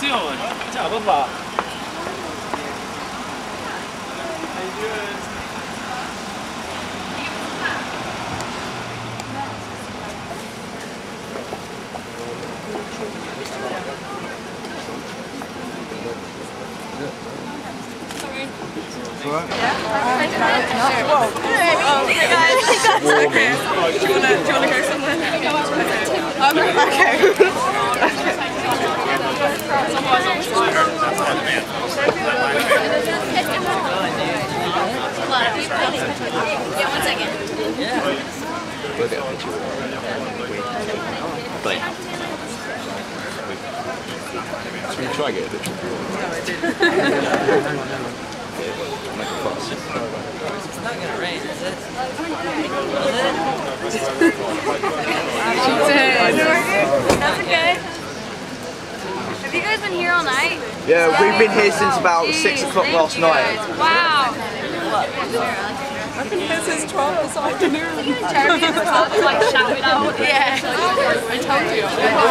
Should we try and get a picture? No, I didn't. Make a fuss. It's not going to rain, is it? That's okay. Have you guys been here all night? Yeah, we've been here since about 6 o'clock last night. Wow. I think this is 12 this afternoon. Jeremy was like shouting out. Yeah. I told you.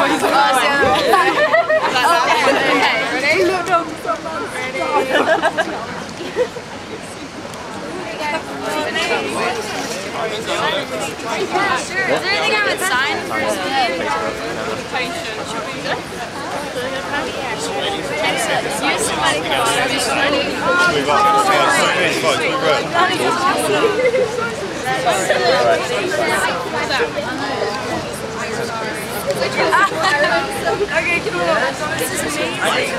Okay, ready? Sure. Is there anything I would sign for his name? Use somebody Okay, come on. This is amazing.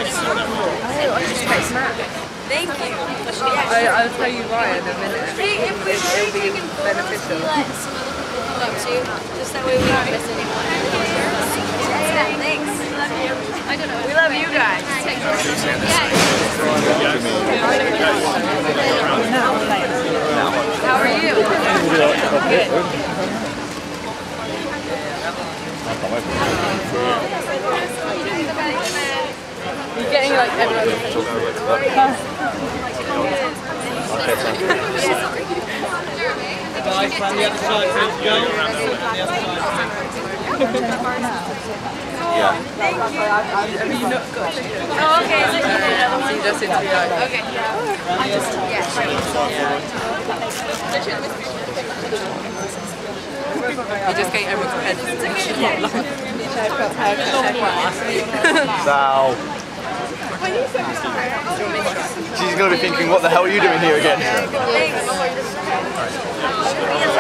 Thank you. I'll tell you why in a minute. If we It'll be beneficial. let some other people come up too, just that way we don't miss anyone. Yeah, thanks. I don't know. We love you guys. How are you? You're getting like everyone. Guys, on the other side, please, Joe. Yeah. Thank you. Have you not got a picture? Oh, okay. So you need another one? You just interview. Okay. Yeah, sure. You're just getting everyone's attention. Sal. She's going to be thinking, what the hell are you doing here again? Thanks.